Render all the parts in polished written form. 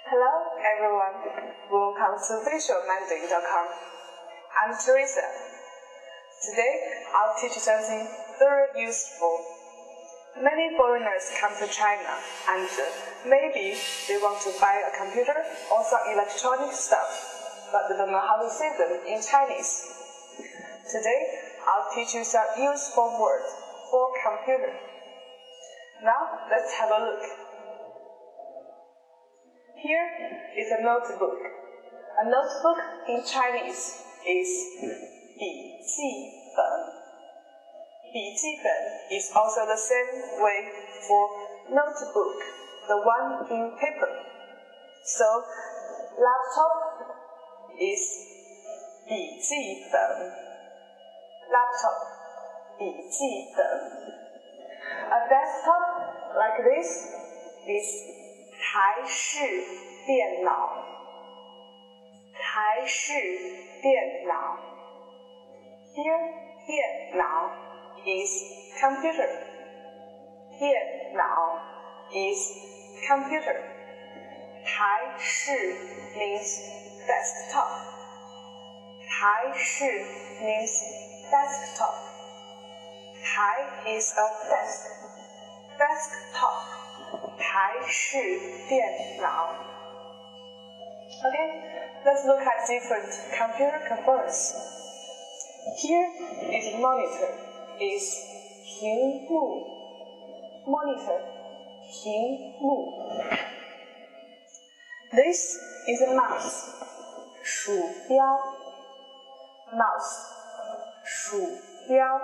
Hello everyone, welcome to visualmandarin.com. I'm Teresa. Today I'll teach you something very useful. Many foreigners come to China and maybe they want to buy a computer or some electronic stuff, but they don't know how to say them in Chinese. Today I'll teach you some useful words for computer. Now let's have a look. Here is a notebook. A notebook in Chinese is 笔记本. 笔记本 is also the same way for notebook, the one in paper. So, laptop is 笔记本. Laptop, 笔记本. A desktop like this is 台式电脑. 台式电脑. Here, 电脑 is computer. 电脑 is computer. 台式 means desktop. 台式 means desktop. 台 is a desk. Desktop. 台式电脑. Okay, let's look at different computer components. Here is monitor, is 屏幕. Monitor, 屏幕. This is a mouse, 鼠标. Mouse, 鼠标.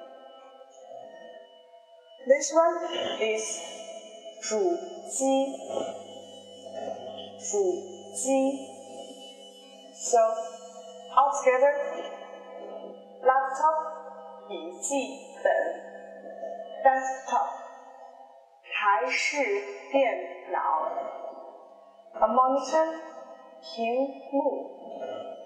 This one is 主机. 主机. So, altogether, laptop, 笔记本, desktop, 台式电脑, a monitor, 屏幕,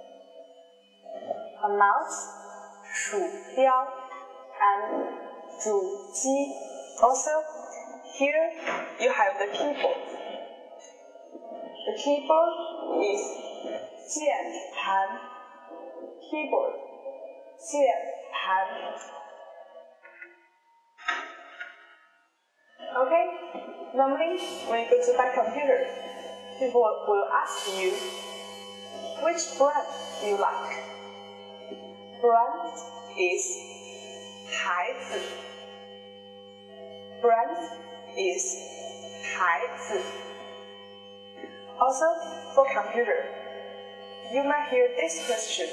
a mouse, 鼠标, and 主机. Also, here you have the keyboard. The keyboard is 键盘. Keyboard, 键盘. Okay, normally when you go to buy computer, people will ask you, which brand do you like? Brand is 牌子. Brand is 牌子. Also, for computer, you might hear this question.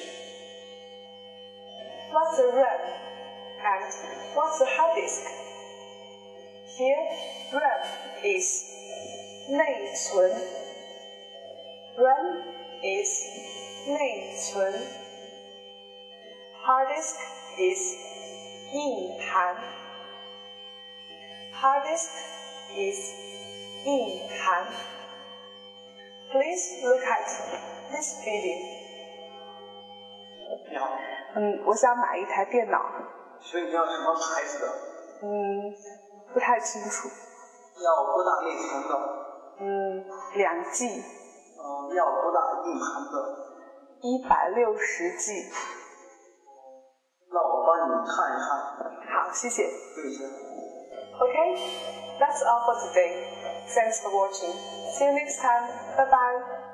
What's a RAM and what's a hard disk? Here, RAM is 内存. RAM is 内存. Hard disk is 硬盘. Hard disk is 硬盘. Please look at this video. 你好。 我想买一台电脑。 请问你要什么牌子的？ 不太清楚。 要多大内存的 ？2G。 要多大硬盘的 ？160G。 那我帮你看一看。 好，谢谢。 对一下。 Okay, that's all for today. Thanks for watching. See you next time. Bye bye.